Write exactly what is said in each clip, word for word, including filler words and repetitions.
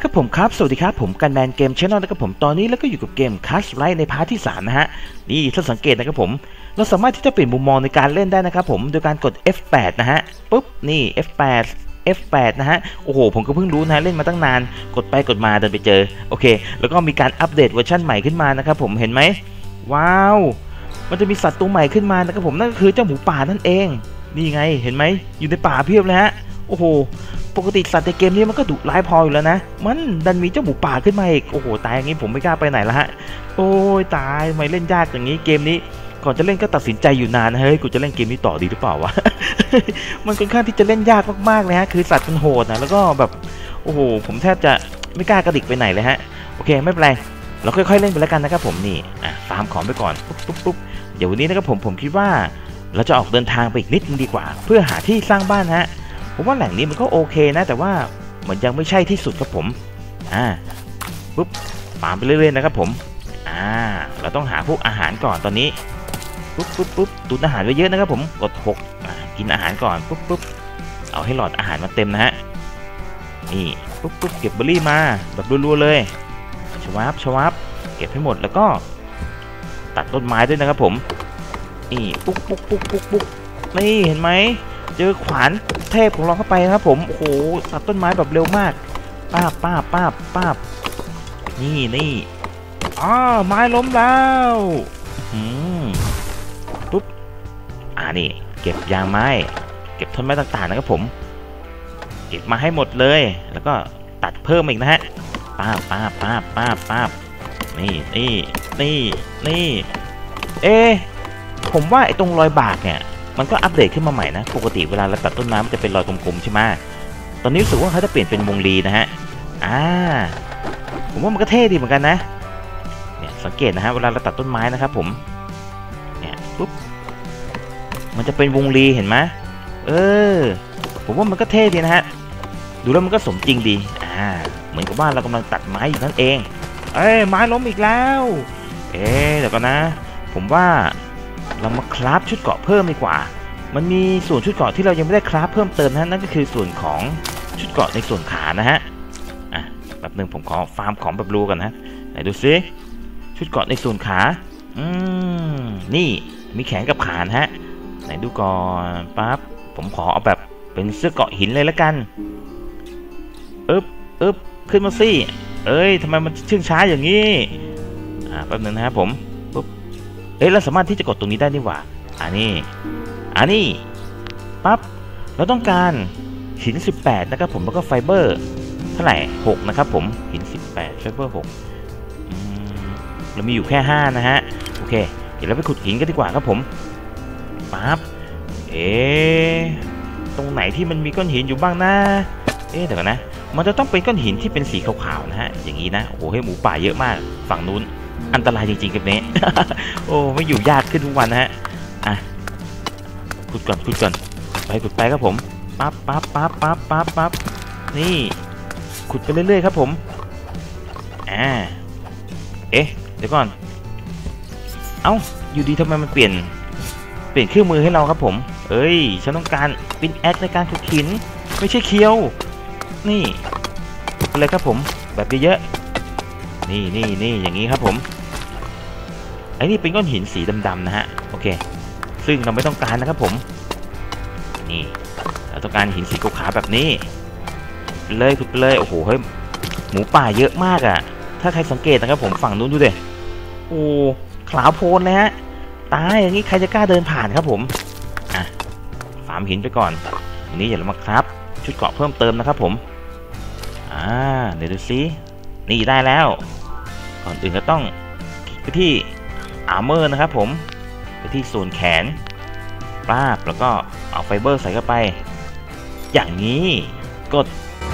นะครับผมครับสวัสดีครับผมกันแมนเกมชแนลนะครับผมตอนนี้แล้วก็อยู่กับเกมคัสไลท์ในพาร์ทที่สามนะฮะนี่ถ้าสังเกตนะครับผมเราสามารถที่จะเปลี่ยนมุมมองในการเล่นได้นะครับผมโดยการกด เอฟ แปด นะฮะปุ๊บนี่ เอฟ แปด เอฟ แปด นะฮะโอ้โหผมก็เพิ่งรู้นะเล่นมาตั้งนานกดไปกดมาเดินไปเจอโอเคแล้วก็มีการอัปเดตเวอร์ชันใหม่ขึ้นมานะครับผมเห็นไหมว้าวมันจะมีสัตว์ตัวใหม่ขึ้นมานะครับผมนั่นก็คือเจ้าหมูป่านั่นเองนี่ไงเห็นไหมอยู่ในป่าเพียบเลยฮะโอ้โหปกติสัตว์ในเกมนี้มันก็ดุร้ายพออยู่แล้วนะมันดันมีเจ้าหมูป่าขึ้นมาอีกโอ้โหตายอย่างนี้ผมไม่กล้าไปไหนละฮะโอ้ยตายทำไมเล่นยากอย่างนี้เกมนี้ก่อนจะเล่นก็ตัดสินใจอยู่นานเฮ้ยกูจะเล่นเกมนี้ต่อดีหรือเปล่าวะ มันค่อนข้างที่จะเล่นยากมากๆเลยฮะคือสัตว์มันโหดนะแล้วก็แบบโอ้โหผมแทบจะไม่กล้ากระดิกไปไหนเลยฮะโอเคไม่เป็นไรเราค่อยๆเล่นไปแล้วกันนะครับผมนี่อ่ะฟาร์มของไปก่อนปุ๊บปุ๊บปุ๊บเดี๋ยววันนี้นะครับผมผมคิดว่าเราจะออกเดินทางไปอีกนิดนึงดีกว่าเพื่อหาที่สร้างบ้านฮะผมว่าแหล่งนี้มันก็โอเคนะแต่ว่าเหมือนยังไม่ใช่ที่สุดครับผมอ่าปุ๊บฟาร์มไปเรื่อยๆนะครับผมอ่าเราต้องหาพวกอาหารก่อนตอนนี้ปุ๊บปุ๊บปุ๊บตุนอาหารไว้เยอะนะครับผมกดหกอ่ากินอาหารก่อนปุ๊บปุ๊บเอาให้หลอดอาหารมาเต็มนะฮะนี่ปุ๊บปุ๊บเก็บเบอร์รี่มาแบบรัวๆเลยชวับชวับเก็บให้หมดแล้วก็ตัดต้นไม้ด้วยนะครับผมนี่ปุ๊บปุ๊บปุ๊บปุ๊บปุ๊บนี่เห็นไหมเจอขวานเทพของเราเข้าไปนะครับผมโอ้โหตัดต้นไม้แบบเร็วมากป้าบป้าบป้าบป้าบนี่นี่อ๋อไม้ล้มแล้วอืมปุ๊บอ่านี่เก็บยางไม้เก็บท่อนไม้ต่างๆนะครับผมเก็บมาให้หมดเลยแล้วก็ตัดเพิ่มอีกนะฮะป้าบป้าบป้าบป้าบป้าบนี่นี่นี่นี่เอ๊ะผมว่าไอ้ตรงรอยบากเนี่ยมันก็อัปเดตขึ้นมาใหม่นะปกติเวลาเราตัดต้นไม้มันจะเป็นรอยกลมๆใช่ไหมตอนนี้รู้สึกว่าเขาจะเปลี่ยนเป็นวงรีนะฮะอ่าผมว่ามันก็เท่ดีเหมือนกันนะเนี่ยสังเกตนะฮะเวลาเราตัดต้นไม้นะครับผมเนี่ยปุ๊บมันจะเป็นวงรีเห็นไหมเออผมว่ามันก็เท่ดีนะฮะดูแล้วมันก็สมจริงดีอ่าเหมือนกับว่าเรากำลังตัดไม้อยู่นั่นเองเอ้ยไม้ล้มอีกแล้วเอ๊ะเดี๋ยวก่อนนะผมว่าเรามาคราฟชุดเกราะเพิ่มดีกว่ามันมีส่วนชุดเกราะที่เรายังไม่ได้คราฟเพิ่มเติมนะนั่นก็คือส่วนของชุดเกราะในส่วนขานะฮะอ่ะแบบหนึ่งผมขอฟาร์มของแบบรูกันนะไหนดูซิชุดเกราะในส่วนขาอืมนี่มีแขนกับขานะฮะไหนดูก่อนปั๊บผมขอเอาแบบเป็นเสื้อเกราะหินเลยละกันอึ๊บอึ๊บขึ้นมาสิเอ้ยทำไมมันเชื่องช้าอย่างนี้อ่าแป๊บนึงนะครับผมปุ๊บเอ้ยเราสามารถที่จะกดตรงนี้ได้นี่หว่าอันนี้อันนี้ปั๊บเราต้องการหินสิบแปดนะครับผมแล้วก็ไฟเบอร์เท่าไหร่หกนะครับผมหินสิบแปดไฟเบอร์หกอืมเรามีอยู่แค่ห้านะฮะโอเคเดี๋ยวเราไปขุดหินกันดีกว่าครับผมปั๊บเอ๊ะตรงไหนที่มันมีก้อนหินอยู่บ้างนะเอ๊ะเดี๋ยวก่อนนะมันจะต้องเป็นก้อนหินที่เป็นสีขาวๆนะฮะอย่างนี้นะโอ้โหให้หมูป่าเยอะมากฝั่งนู้นอันตรายจริงๆกับนี้ โอ้ไม่อยู่ยากขึ้นทุกวันนะฮะอ่ะขุดก่อนขุดก่อนไปขุดไปครับผมปั๊บปั๊บปั๊บปั๊บปั๊บปั๊บนี่ขุดไปเรื่อยๆครับผมอ่าเอ๊ะเดี๋ยวก่อนเอ้าอยู่ดีทำไมมันเปลี่ยนเปลี่ยนเครื่องมือให้เราครับผมเอ้ยฉันต้องการปินแอคในการขุดหินไม่ใช่เคียวนี่เลยครับผมแบบเยอะๆนี่นี่นี่อย่างนี้ครับผมไอ้นี่เป็นก้อนหินสีดำๆนะฮะโอเคซึ่งเราไม่ต้องการนะครับผมนี่เราต้องการหินสีขาวๆแบบนี้เลยขุดไปเลยโอ้โหเฮ้ยหมูป่าเยอะมากอ่ะถ้าใครสังเกตนะครับผมฝั่งนู้นดูดิโอ้ขาวโพลนเลยฮะตายอย่างนี้ใครจะกล้าเดินผ่านครับผมอ่ะฟาร์มหินไปก่อนวันนี้อย่าลืมมาครับชุดเกราะเพิ่มเติมนะครับผมอ่าเดี๋ยวดูซินี่ได้แล้วก่อนอื่นก็ต้องไปที่อาร์เมอร์นะครับผมไปที่ส่วนแขนป้าบแล้วก็เอาไฟเบอร์ใส่เข้าไปอย่างนี้กด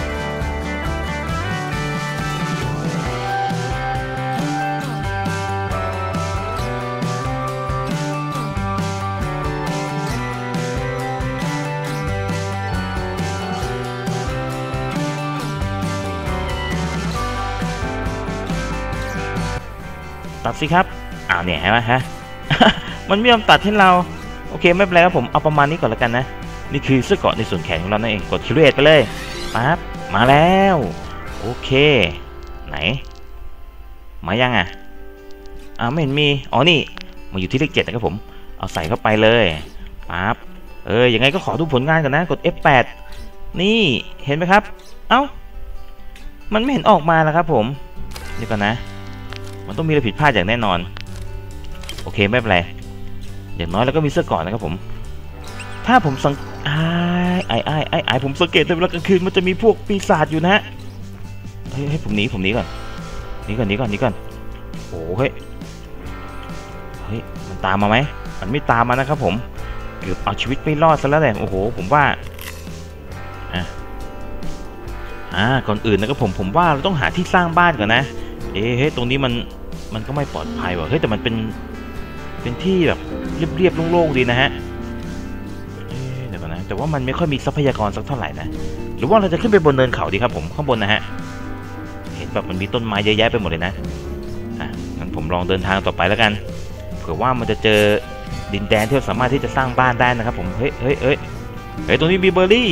ตัดสิครับอ้าวเนี่ยเห็นไหมฮะ มันไม่ยอมตัดให้เราโอเคไม่เป็นไรครับผมเอาประมาณนี้ก่อนแล้วกันนะนี่คือเสื้อเกราะในส่วนแขนของเรานั่นเองกดคิวเรตไปเลยปั๊บมาแล้วโอโอเคไหนมายังอ่ะอ่าไม่เห็นมีอ๋อนี่มาอยู่ที่เลขเจ็ดนะครับผมเอาใส่เข้าไปเลยปั๊บเออยังไงก็ขอดูผลงานก่อนนะกด เอฟ แปด นี่เห็นไหมครับเอ้ามันไม่เห็นออกมาแล้วครับผมนี่ก่อนนะมันต้องมีอะไรผิดพลาดอย่างแน่นอนโอเคไม่เป็นไรอย่างน้อยแล้วก็มีเสื้อก่อนนะครับผมถ้าผมสังไอ้ไอ้ไอ้ไอ้ไอ้ผมสังเกตในเวลากลางคืนมันจะมีพวกปีศาจอยู่นะฮะเฮ้ยให้ผมหนีผมหนีก่อนหนีก่อนหนีก่อนหนีก่อนโอ้เฮ้ยเฮ้ยมันตามมาไหมมันไม่ตามมานะครับผมเกือบเอาชีวิตไม่รอดซะแล้วแหละโอ้โหผมว่าอ่ะอ่าก่อนอื่นนะครับผมผมว่าเราต้องหาที่สร้างบ้านก่อนนะเอ๊ะเฮ้ยตรงนี้มันมันก็ไม่ปลอดภัยว่ะเฮ้ยแต่มันเป็นเป็นที่แบบเรียบๆโล่งๆดีนะฮะเดี๋ยวก่อนนะแต่ว่ามันไม่ค่อยมีทรัพยากรสักเท่าไหร่นะหรือว่าเราจะขึ้นไปบนเนินเขาดีครับผมข้างบนนะฮะเห็นแบบมันมีต้นไม้เยอะแยะไปหมดเลยนะอ่ะงั้นผมลองเดินทางต่อไปแล้วกันเผื่อว่ามันจะเจอดินแดนที่เราสามารถที่จะสร้างบ้านได้นะครับผมเฮ้ยเฮ้ยเฮ้ยเฮ้ยตรงนี้มีเบอร์รี่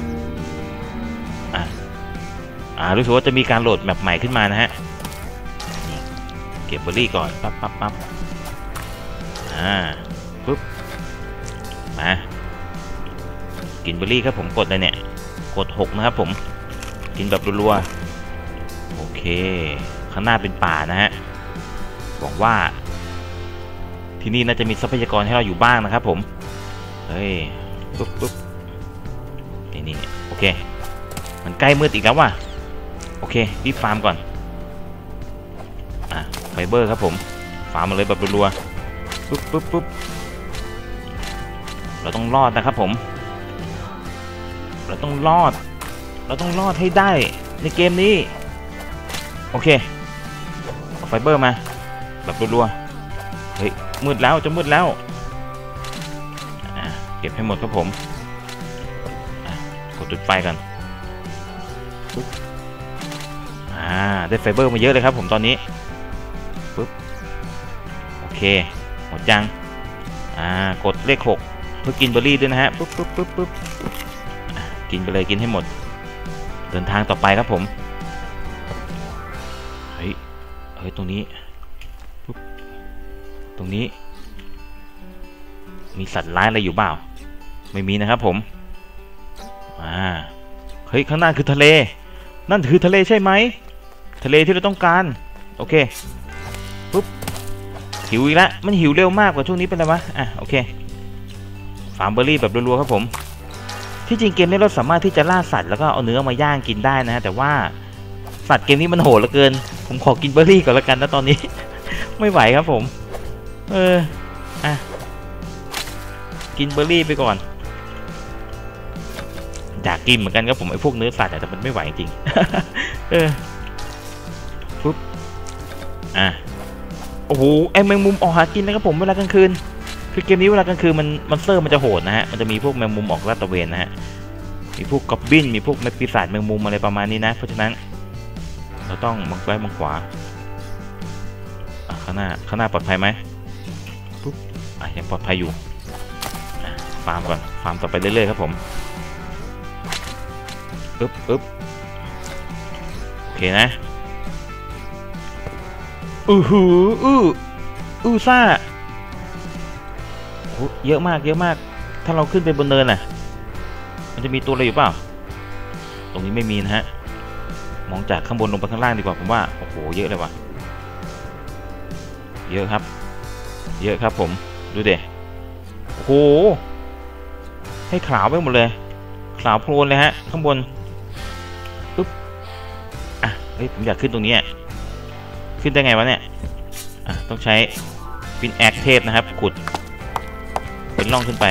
อ่ะอ่ารู้สึกว่าจะมีการโหลดแมปใหม่ขึ้นมานะฮะเก็บเบอร์รี่ก่อนปั๊บปั๊บปั๊บอ่าปุ๊บมากินเบอร์รี่ครับผมกดเลยเนี่ยกดหกนะครับผมกินแบบรัวๆโอเคข้างหน้าเป็นป่านะฮะบอกว่าที่นี่น่าจะมีทรัพยากรให้เราอยู่บ้างนะครับผมเฮ้ยปุ๊บปุ๊บนี่นี่โอเคมันใกล้มืดอีกแล้วว่ะโอเครีบฟาร์มก่อนอ่ะไฟเบอร์ครับผมฟาร์มมาเลยแบบรัวๆปุ๊บปุ๊บปุ๊บเราต้องรอดนะครับผมเราต้องรอดเราต้องรอดให้ได้ในเกมนี้โอเคเอาไฟเบอร์มาแบบรัวๆเฮ้ยมืดแล้วจะมืดแล้วอ่ะเก็บให้หมดครับผมอ่ะกดจุดไฟกันปุ๊บอ่าได้ไฟเบอร์มาเยอะเลยครับผมตอนนี้ปุ๊บโอเคหมดยังอ่ากดเลขหกเพื่อกินเบอร์รี่ด้วยนะฮะปุ๊บปุ๊บปุ๊บปุ๊บกินไปเลยกินให้หมดเดินทางต่อไปครับผมเฮ้ยเฮ้ยตรงนี้ปุ๊บตรงนี้มีสัตว์ร้ายอะไรอยู่เปล่าไม่มีนะครับผมอ่าเฮ้ยข้างหน้าคือทะเลนั่นคือทะเลใช่ไหมทะเลที่เราต้องการโอเคปุ๊บหิวอีกแล้วมันหิวเร็วมากกว่าช่วงนี้เป็นไรวะอ่ะโอเคฟาร์มเบอร์รี่แบบรัวๆครับผมที่จริงเกมนี้เราสามารถที่จะล่าสัตว์แล้วก็เอาเนื้อมาย่างกินได้นะฮะแต่ว่าสัตว์เกมนี้มันโหดเหลือเกินผมขอกินเบอร์รี่ก่อนแล้วกันนะตอนนี้ ไม่ไหวครับผมเอออ่ะกินเบอร์รี่ไปก่อนอยากกินเหมือนกันครับผมไอ้พวกเนื้อสัตว์แต่มันไม่ไหวจริง เออปุ๊บอ่ะโอ้โหไอ้แมงมุมออกหากินนะครับผมเวลากลางคืนคือเกมนี้เวลากลางคืนมันมันเซอร์มันจะโหดนะฮะมันจะมีพวกแมงมุมออกลาดตระเวนนะฮะมีพวกกอบบินมีพวกแมงปีศาจแมงมุมอะไรประมาณนี้นะเพราะฉะนั้นเราต้องมองซ้ายมองขวาข้างหน้าข้างหน้าปลอดภัยไหมปุ๊บอ่ะยังปลอดภัยอยู่ฟาร์มก่อนฟาร์มต่อไปเรื่อยๆครับผมปึ๊บปึ๊บโอเคนะอือหืออืออือซ่าเยอะมากเยอะมากถ้าเราขึ้นไปบนเนินน่ะมันจะมีตัวอะไรอยู่เปล่าตรงนี้ไม่มีนะฮะมองจากข้างบนลงไปข้างล่างดีกว่าผมว่าโอ้โหเยอะเลยว่ะเยอะครับเยอะครับผมดูเด็โอ้โหให้ขาวไปหมดเลยขาวโพลนเลยฮะข้างบนปึ๊บอ่ะเฮ้ยผมอยากขึ้นตรงนี้ขึ้นได้ไงวะเนี่ยอ่ะต้องใช้ปินแอคเทพนะครับขุดเป็นร่องขึ้นไป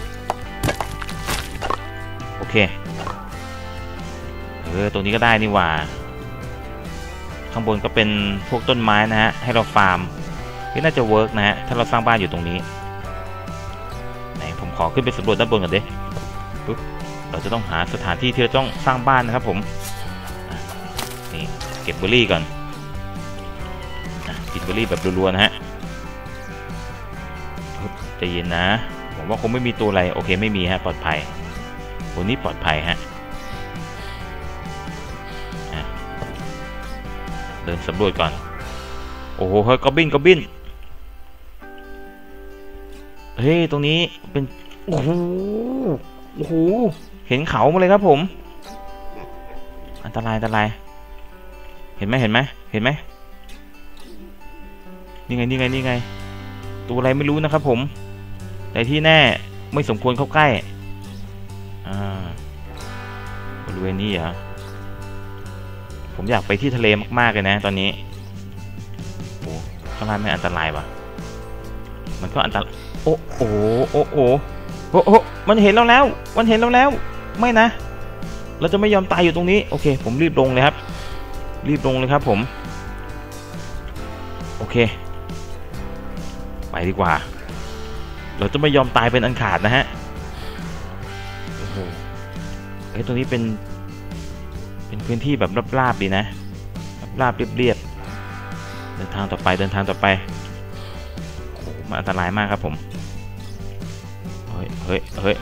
โอเคเออตรงนี้ก็ได้นี่หว่าข้างบนก็เป็นพวกต้นไม้นะฮะให้เราฟาร์มก็น่าจะเวิร์กนะฮะถ้าเราสร้างบ้านอยู่ตรงนี้ไหนผมขอขึ้นไปสำรวจด้านบนก่อนดิปุ๊บเราจะต้องหาสถานที่ที่เราต้องสร้างบ้านนะครับผมนี่เก็บเบอร์รี่ก่อนกินเบอร์รี่แบบรัวๆนะฮะใจเย็นนะผมว่าคงไม่มีตัวอะไรโอเคไม่มีฮะปลอดภัยวันนี้ปลอดภัยฮะเดินสำรวจก่อนโอ้โหเฮ้ยกอบบินกอบบินเฮ้ยตรงนี้เป็นโอ้โหโอ้โหเห็นเขามาเลยครับผมอันตรายอันตรายเห็นไหมเห็นไหมเห็นไหมนี่ไงนี่ไงนี่ไงตัวอะไรไม่รู้นะครับผมแต่ที่แน่ไม่สมควรเข้าใกล้อ่าบริเวณนี้เหรอผมอยากไปที่ทะเลมากๆเลยนะตอนนี้โอ้ข้างล่างไม่อันตรายปะมันก็อันตรายโอ้โอ้โอ้โอ้โอ้โอ้มันเห็นเราแล้วมันเห็นเราแล้วไม่นะเราจะไม่ยอมตายอยู่ตรงนี้โอเคผมรีบลงเลยครับรีบลงเลยครับผมโอเคไปดีกว่าเราจะไม่ยอมตายเป็นอันขาดนะฮะโอ้โหไอ้ตรงนี้เป็นเป็นพื้นที่แบบราบๆดีนะราบๆเรียบๆเดินทางต่อไปเดินทางต่อไปโอ้โหมันอันตรายมากครับผมเฮ้ยเฮ้ยเฮ้ย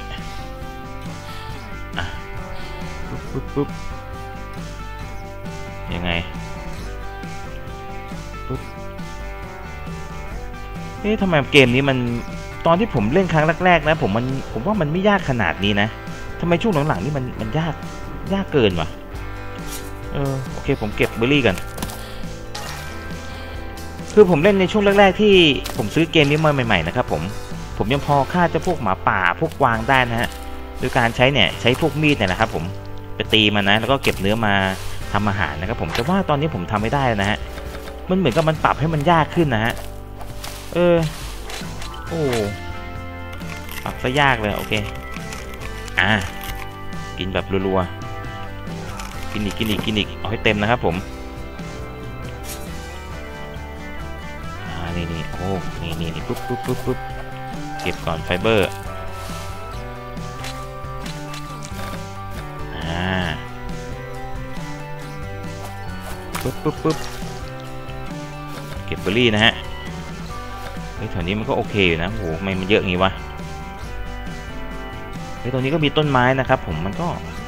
อ่ะปุ๊บปุ๊บปุ๊บยังไงปุ๊บเอ๊ะทำไมเกมนี้มันตอนที่ผมเล่นครั้งแรกๆนะผมมันผมว่ามันไม่ยากขนาดนี้นะทำไมช่วงหลังๆนี่มันมันยากยากเกินวะเออโอเคผมเก็บเบอร์รี่กันคือผมเล่นในช่วงแรกๆที่ผมซื้อเกมนี้มาใหม่ๆนะครับผมผมยังพอฆ่าเจ้าพวกหมาป่าพวกกวางได้นะฮะโดยการใช้เนี่ยใช้พวกมีดเนี่ยนะครับผมไปตีมันนะแล้วก็เก็บเนื้อมาทำอาหารนะครับผมแต่ว่าตอนนี้ผมทำไม่ได้นะฮะมันเหมือนกับมันปรับให้มันยากขึ้นนะฮะเออโอ้ปรับซะยากเลยโอเคอ่ากินแบบรัวๆกินอีกกินอีกกินอีกเอาให้เต็มนะครับผมอ่านี่นี่โอ้นี่นี่นี่ปุ๊บปุ๊บปุ๊บปุ๊บเก็บก่อนไฟเบอร์อ่าปุ๊บปุ๊บปุ๊บเก็บเบอร์รี่นะฮะเฮ้ยแถวนี้มันก็โอเคอยู่นะโอ้โหทำไมมันเยอะงี้วะเฮ้ยตรงนี้ก็มีต้นไม้นะครับผมมันก็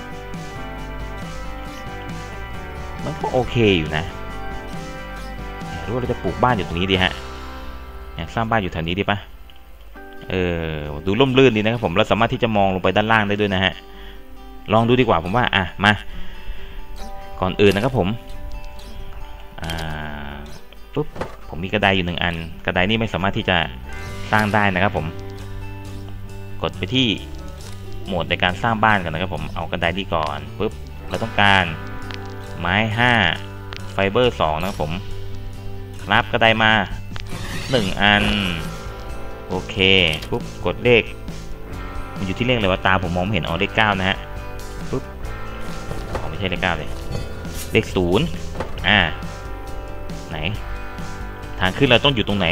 มันก็โอเคอยู่นะหรือว่าเราจะปลูกบ้านอยู่ตรงนี้ดีฮะอยากสร้างบ้านอยู่แถวนี้ดีปะเออดูร่มรื่นดีนะครับผมเราสามารถที่จะมองลงไปด้านล่างได้ด้วยนะฮะลองดูดีกว่าผมว่าอ่ะมาก่อนอื่นนะครับผมอ่าปุ๊บผมมีกระไดอยู่หนึ่งอันกระไดนี่ไม่สามารถที่จะสร้างได้นะครับผมกดไปที่โหมดในการสร้างบ้านกันนะครับผมเอากระไดนี่ก่อนปุ๊บเราต้องการไม้ห้าไฟเบอร์สองนะครับผมครับกระไดมาหนึ่งอันโอเคปุ๊บกดเลขมันอยู่ที่เลขเลยว่าตาผมมองไม่เห็นอ๋อเลขเก้านะฮะปุ๊บอ๋อไม่ใช่เลขเก้าเลยเลขศูนย์อ่าไหนทางขึ้นเราต้องอยู่ตรงไหน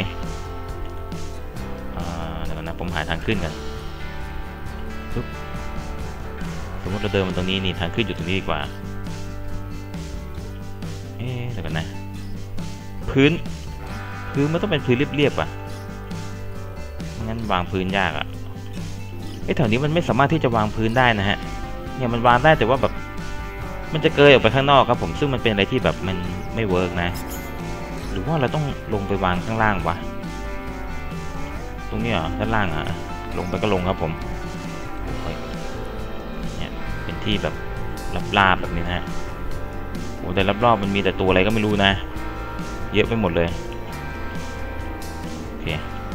อ่าเดี๋ยวนะผมหาทางขึ้นกันปุ๊บสมมติเราเดินมาตรงนี้นี่ทางขึ้นอยู่ตรงนี้ดีกว่าเอ๊ะเดี๋ยวกันนะพื้นพื้นมันต้องเป็นพื้นเรียบๆอ่ะไม่งั้นวางพื้นยากอ่ะไอ้แถวนี้มันไม่สามารถที่จะวางพื้นได้นะฮะเนี่ยมันวางได้แต่ว่าแบบมันจะเกยออกไปข้างนอกครับผมซึ่งมันเป็นอะไรที่แบบมันไม่เวิร์กนะหรือว่าเราต้องลงไปวางข้างล่างวะตรงนี้เหรอด้านล่างอ่ะลงไปก็ลงครับผมเนี่ยเป็นที่แบบลาบๆแบบนี้นะฮะโอ้แต่รอบๆมันมีแต่ตัวอะไรก็ไม่รู้นะเยอะไปหมดเลยโอเค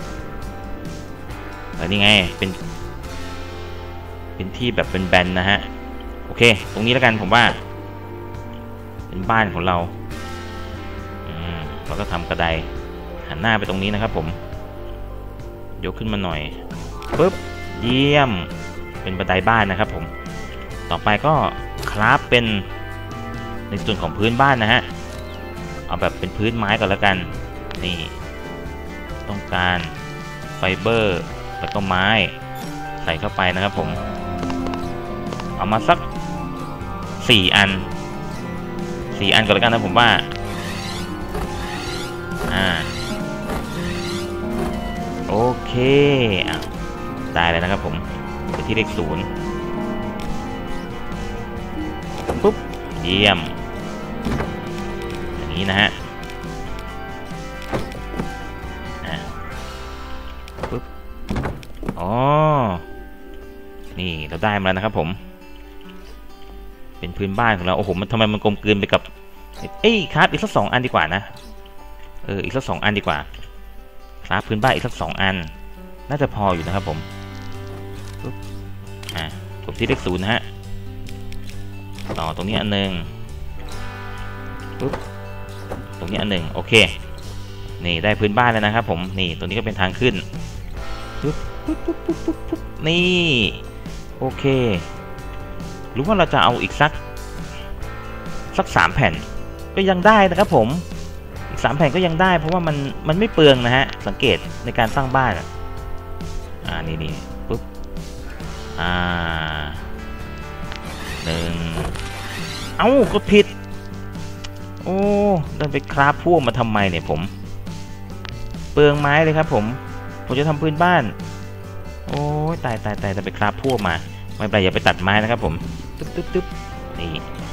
แล้วนี่ไงเป็นเป็นที่แบบเป็นแบนนะฮะโอเคตรงนี้แล้วกันผมว่าเป็นบ้านของเราอืมเราก็ทำกระไดหันหน้าไปตรงนี้นะครับผมยกขึ้นมาหน่อยปึ๊บเยี่ยมเป็นบันไดบ้านนะครับผมต่อไปก็คราฟเป็นในส่วนของพื้นบ้านนะฮะเอาแบบเป็นพื้นไม้ก่อนแล้วกันนี่ต้องการไฟเบอร์แล้วก็ไม้ใส่เข้าไปนะครับผมเอามาสักสี่อันสี่อันก่อนแล้วกันนะผมว่าอ่าโอเคอ่ะได้เลยนะครับผมไปที่เลขศูนย์ปุ๊บเยี่ยมนี้นะฮะปึ๊บอ๋อนี่เราได้มาแล้วนะครับผมเป็นพื้นบ้านของเราโอ้โหมันทำไมมันกลมกลืนไปกับเอ้ยครับอีกสักสองอันดีกว่านะเอออีกสักสองอันดีกว่าครับพื้นบ้านอีกสักสองอันน่าจะพออยู่นะครับผมปึ๊บอ่ากดที่เลขศูนย์นะฮะต่อตรงนี้อันหนึ่งปึ๊บตรงนี้อันหนึ่งโอเคนี่ได้พื้นบ้านแล้วนะครับผมนี่ตรงนี้ก็เป็นทางขึ้นปึ๊บปึ๊บปึ๊บปึ๊บปึ๊บปึ๊บนี่โอเคหรือว่าเราจะเอาอีกสักสักสามแผ่นก็ยังได้นะครับผมอีกสามแผ่นก็ยังได้เพราะว่ามันมันไม่เปลืองนะฮะสังเกตในการสร้างบ้านอ่านี่นี่ปึ๊บอ่าหนึ่งเอ้ากดผิดโอ้เดินไปคราฟพวกมาทำไมเนี่ยผมเปลืองไม้เลยครับผมผมจะทำพื้นบ้านโอ้ยตายตายตายจะไปคราฟพวกมาไม่เป็นไรอย่าไปตัดไม้นะครับผมตึ๊บตึ๊บตึ๊บนี่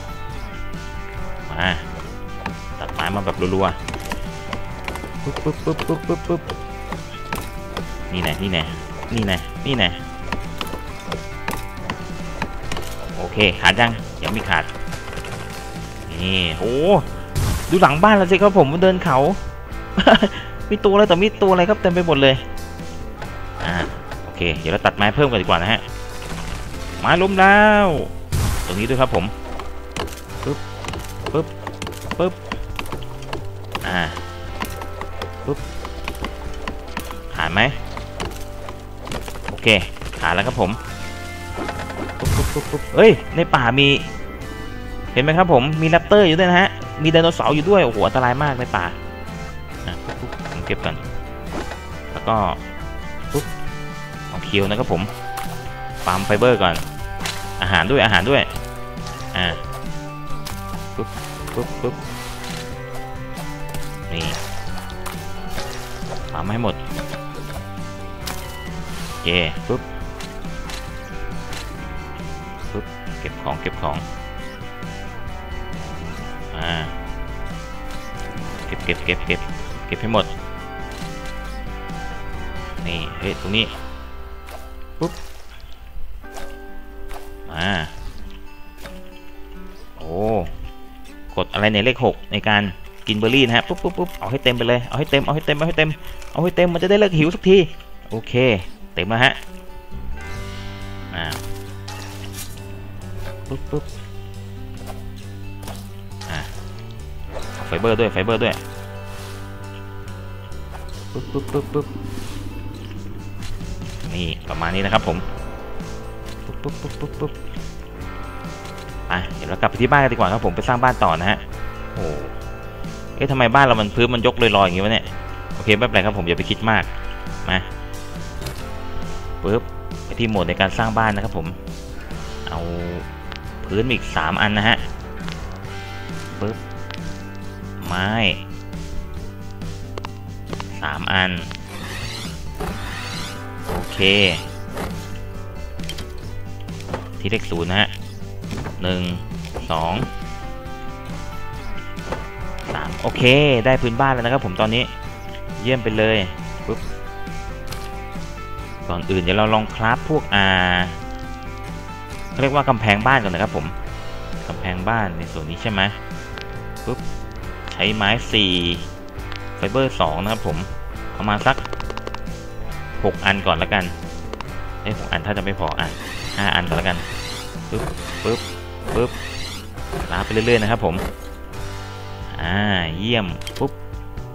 มาตัดไม้มาแบบรัวๆปึ๊บปึ๊บปึ๊บปึ๊บปึ๊บปึ๊บนี่ไงนี่ไงนี่ไงนี่ไงโอเคขาดยังยังไม่ขาดนี่โอ้ดูหลังบ้านแล้วสิครับผมเดินเขา มีตัวอะไรแต่มีตัวอะไรครับเต็มไปหมดเลยอ่าโอเคเดี๋ยวเราตัดไม้เพิ่มกันดีกว่านะฮะไม้ล้มแล้วตรงนี้ด้วยครับผมปึ๊บปึ๊บปึ๊บอ่าปึ๊บขาดไหมโอเคขาดแล้วครับผมปึ๊บปึ๊บปึ๊บปึ๊บเอ้ยในป่ามีเห็นไหมครับผมมีแรปเตอร์อยู่ด้วยนะฮะมีไดโนเสาร์อยู่ด้วยโอ้โหอันตรายมากในป่าอ่ะปึ๊บผมเก็บก่อนแล้วก็ปึ๊บเอาเคียวนะครับผมฟาร์มไฟเบอร์ก่อนอาหารด้วยอาหารด้วยอ่าปึ๊บปึ๊บปึ๊บนี่ฟาร์มให้หมดโอเคปึ๊บปึ๊บเก็บของเก็บของอ่าเก็บเก็บเก็บเก็บเก็บให้หมดนี่เฮ้ยตรงนี้ปุ๊บมาโอ้กดอะไรเนี่ยเลขหกในการกินเบอร์รี่นะฮะปุ๊บปุ๊บปุ๊บเอาให้เต็มไปเลยเอาให้เต็มเอาให้เต็มเอาให้เต็มเอาให้เต็มมันจะได้เลิกหิวสักทีโอเคเต็มแล้วฮะอ่าปุ๊บปุ๊บอ่าไฟเบอร์ด้วยไฟเบอร์ด้วยปุ๊บปุ๊บปุ๊บปุ๊บนี่ประมาณนี้นะครับผมปุ๊บปุ๊บปุ๊บปุ๊บปุ๊บไปเดี๋ยวเรากลับไปที่บ้านกันดีกว่าครับผมไปสร้างบ้านต่อนะฮะโอ้เอ๊ะทำไมบ้านเรามันพื้นมันยกลอยๆอย่างงี้วะเนี่ยโอเคไม่เป็นไรครับผมอย่าไปคิดมากมาปุ๊บไปที่โหมดในการสร้างบ้านนะครับผมเอาพื้นอีกสามอันนะฮะปุ๊บไม้สามอันโอเคที่เลขศูนย์นะฮะหนึ่งสองสามโอเคได้พื้นบ้านแล้วนะครับผมตอนนี้เยี่ยมไปเลยปุ๊บก่อนอื่นเดี๋ยวเราลองคราฟพวกอาเขาเรียกว่ากำแพงบ้านก่อนนะครับผมกำแพงบ้านในส่วนนี้ใช่ไหมปุ๊บใช้ไม้สี่ไฟเบอร์สองนะครับผมเอามาสักหกอันก่อนแล้วกันไอ้หกอันถ้าจะไม่พออ่ะห้าอันก่อนแล้วกันปึ๊บปึ๊บปึ๊บลาไปเรื่อยๆนะครับผมอ่าเยี่ยมปุ๊บ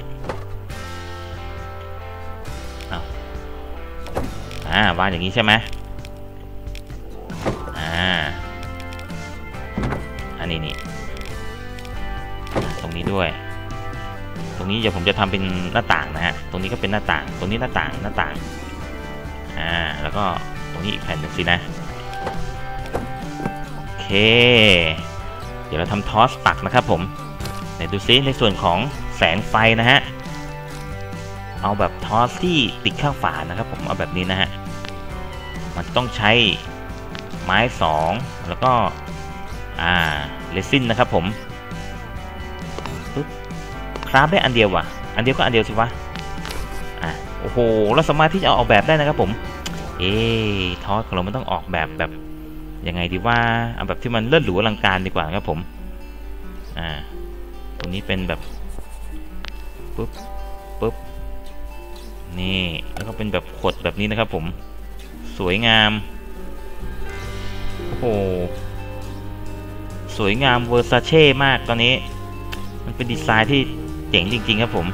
อ้าวอ่าวางอย่างนี้ใช่ไหมอ่าอันนี้นี่ตรงนี้ด้วยตรงนี้เดี๋ยวผมจะทำเป็นหน้าต่างนะฮะตรงนี้ก็เป็นหน้าต่างตรงนี้หน้าต่างหน้าต่างอ่าแล้วก็ตรงนี้อีกแผ่นหนึ่งสินะโอเคเดี๋ยวเราทำทอสปักนะครับผมไหนดูซิในส่วนของแสงไฟนะฮะเอาแบบทอสที่ติดข้างฝานะครับผมเอาแบบนี้นะฮะมันต้องใช้ไม้สองแล้วก็อ่าเรซินนะครับผมปึ๊บคราฟได้อันเดียวว่ะอันเดียวก็อันเดียวสิวะอ่ะโอ้โหเราสามารถที่จะออกแบบได้นะครับผมเอ๊ทอสของเรามันต้องออกแบบแบบยังไงดีว่าเอาแบบที่มันเลิศหรูอลังการดีกว่าครับผมอ่าตรงนี้เป็นแบบปุ๊บปุ๊บนี่แล้วก็เป็นแบบขดแบบนี้นะครับผมสวยงามโอ้โหสวยงามเวอร์ซาเช่มากตอนนี้มันเป็นดีไซน์ที่เจ๋งจริงๆครับผม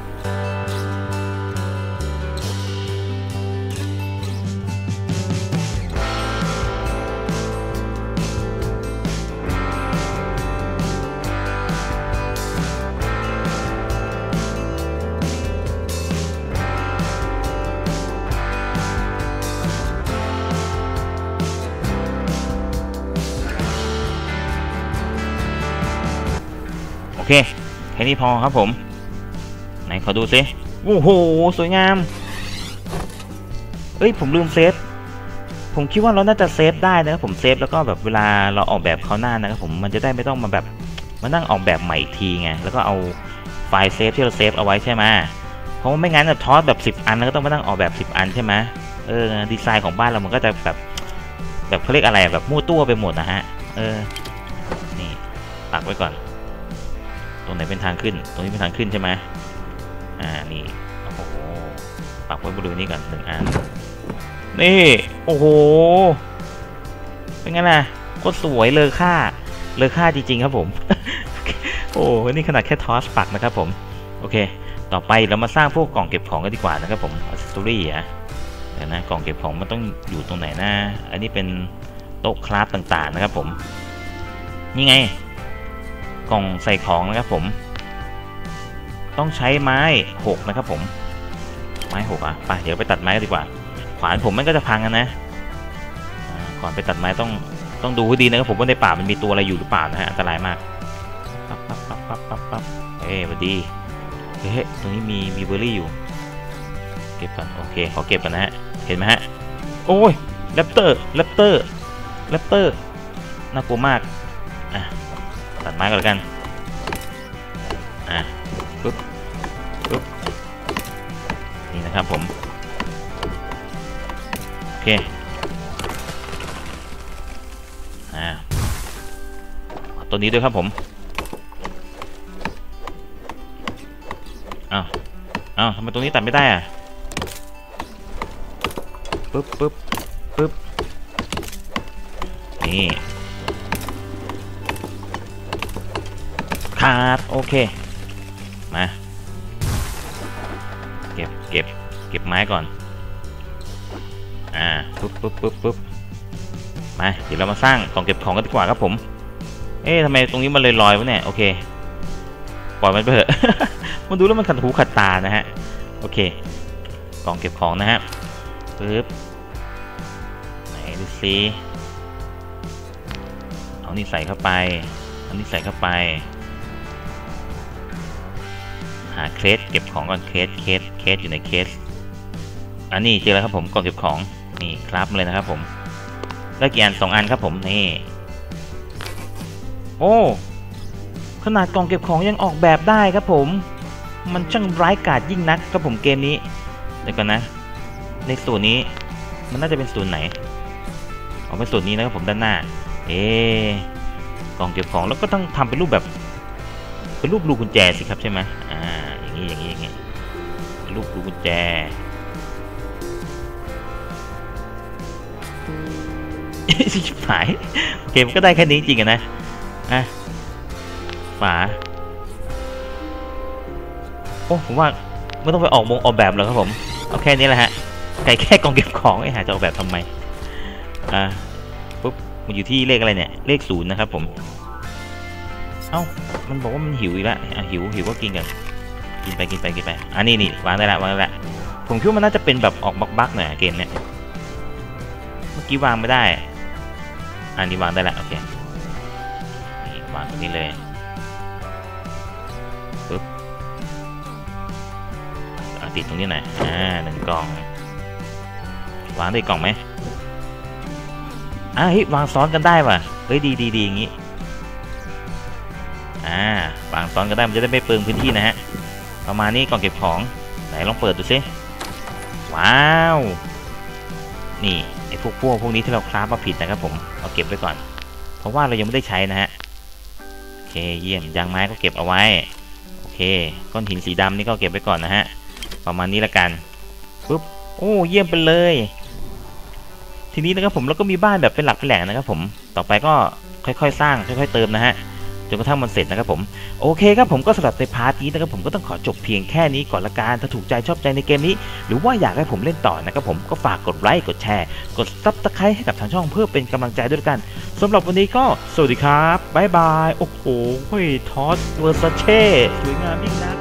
โอเคแค่นี้พอครับผมไหนขอดูซิโอ้โหสวยงามเอ้ยผมลืมเซฟผมคิดว่าเราน่าจะเซฟได้นะครับผมเซฟแล้วก็แบบเวลาเราออกแบบคราวหน้านะครับผมมันจะได้ไม่ต้องมาแบบมานั่งออกแบบใหม่อีกทีไงแล้วก็เอาไฟล์เซฟที่เราเซฟเอาไว้ใช่ไหมเพราะว่าไม่งั้นจะทอสแบบสิบอันแล้วก็ต้องมานั่งออกแบบสิบอันใช่ไหมเออดีไซน์ของบ้านเรามันก็จะแบบแบบเขาเรียกอะไรแบบมั่วตัวไปหมดนะฮะเออนี่ตักไว้ก่อนตรงไหนเป็นทางขึ้นตรงนี้เป็นทางขึ้นใช่ไหมอ่านี่โอ้โหปักไว้บริเวณนี้ก่อนหนึ่งอันนี่โอ้โหเป็นไงล่ะโคตรสวยเลอค่าเลอค่าจริงๆครับผม โอ้นี่ขนาดแค่ทอสปักนะครับผมโอเคต่อไปเรามาสร้างพวกกล่องเก็บของกันดีกว่านะครับผมอัสตูรี่อ่ะเดี๋ยวนะกล่องเก็บของมันต้องอยู่ตรงไหนนะอันนี้เป็นโต๊ะคราฟต่างๆนะครับผมนี่ไงกล่องใส่ของนะครับผมต้องใช้ไม้หกนะครับผมไม้หกอ่ะไปเดี๋ยวไปตัดไม้กันดีกว่าขวานผมมันก็จะพังกันนะก่อนไปตัดไม้ต้องต้องดูให้ดีนะครับผมว่าในป่ามันมีตัวอะไรอยู่หรือเปล่านะฮะอันตรายมากปั๊บปั๊บปั๊บปั๊บปั๊บปั๊บเฮ้ยสวัสดีเฮ้ยตรงนี้มีมีเบอร์รี่อยู่เก็บก่อนโอเคขอเก็บก่อนนะฮะเห็นไหมฮะโอ้ยแรปเตอร์แรปเตอร์แรปเตอร์น่ากลัวมากอ่ะตัดไม้ก่อนแล้วกันอ่ะปึ๊บปึ๊บนี่นะครับผมโอเคอ่าตัวนี้ด้วยครับผมอ้าวอ้าวทำไมตรงนี้ตัดไม่ได้อ่ะปึ๊บปึ๊บปึ๊บนี่ขาดโอเคมาเก็บเก็บเก็บไม้ก่อนอ่าปึ๊บปึ๊บปึ๊บปึ๊บมาเดี๋ยวเรามาสร้างกล่องเก็บของกันดีกว่าครับผมเอ๊ะทำไมตรงนี้มันลอยๆวะเนี่ยโอเคปล่อยมันไปเถอะ มันดูแล้วมันขัดหูขัดตานะฮะโอเคกล่องเก็บของนะฮะปึ๊บไหนดูซิเอานี่ใส่เข้าไปเอานี่ใส่เข้าไปหาเคสเก็บของก่อนเคสเคสเคสอยู่ในเคสอันนี้เจอแล้วครับผมกล่องเก็บของนี่ครับเลยนะครับผมได้กี่อันสองอันครับผมนี่โอ้ขนาดกล่องเก็บของยังออกแบบได้ครับผมมันช่างร้ายกาจยิ่งนักครับผมเกมนี้เดี๋ยวก่อนนะในส่วนนี้มันน่าจะเป็นส่วนไหนออกเป็นส่วนนี้นะครับผมด้านหน้าเอ๊กล่องเก็บของแล้วก็ต้องทำเป็นรูปแบบเป็นรูปรูกุญแจสิครับใช่ไหมอ่าอย่างนี้อย่างนี้อย่างนี้เป็นรูปรูกุญแจชิบหายโอเคมันก็ได้แค่นี้จริงๆนะอ่ะฝาโอ้ผมว่าไม่ต้องไปออกวงออกแบบแล้วครับผมเอาแค่นี้แหละฮะไก่แค่กล่องเก็บของไอ้หาจะออกแบบทำไมอ่าปุ๊บมันอยู่ที่เลขอะไรเนี่ยเลขศูนย์นะครับผมเอ้ามันบอกว่ามันหิวอีกแล้วอ่ะหิวหิวก็กินกันกินไปกินไปกินไปอันนี้นี่วางได้ละวางได้ละผมคิดว่ามันน่าจะเป็นแบบออกบั๊กๆหน่อยเกมเนี้ยเมื่อกี้วางไม่ได้อันนี้วางได้ละโอเคนี่วางตรงนี้เลยปึ๊บติดตรงนี้หน่อยอ่าหนึ่งกล่องวางได้กล่องไหมอ่าเฮ้ยวางซ้อนกันได้ว่ะเฮ้ยดีดีดีอย่างงี้อ่าบางตอนก็ได้มันจะได้ไม่เปลืองพื้นที่นะฮะประมาณนี้กล่องเก็บของไหนลองเปิดดูสิว้าวนี่ไอ้พวกพวกพวกนี้ที่เราคราฟมาผิดนะครับผมเอาเก็บไว้ก่อนเพราะว่าเรายังไม่ได้ใช้นะฮะโอเคเยี่ยมยางไม้ก็เก็บเอาไว้โอเคก้อนหินสีดำนี่ก็เก็บไว้ก่อนนะฮะประมาณนี้ละกันปุ๊บโอ้เยี่ยมไปเลยทีนี้นะครับผมเราก็มีบ้านแบบเป็นหลักเป็นแหล่งนะครับผมต่อไปก็ค่อยๆสร้างค่อยๆเติมนะฮะจนกระทั่งมันเสร็จนะครับผมโอเคครับผมก็สำหรับในพาร์ทนี้นะครับผมก็ต้องขอจบเพียงแค่นี้ก่อนละกันถ้าถูกใจชอบใจในเกมนี้หรือว่าอยากให้ผมเล่นต่อนะครับผมก็ฝากกดไลค์กดแชร์กดซับสไครต์ให้กับทางช่องเพื่อเป็นกำลังใจด้วยกันสำหรับวันนี้ก็สวัสดีครับบ๊ายบายโอ้โหทอสเวอร์ซาเช่สวยงามยิ่งนัก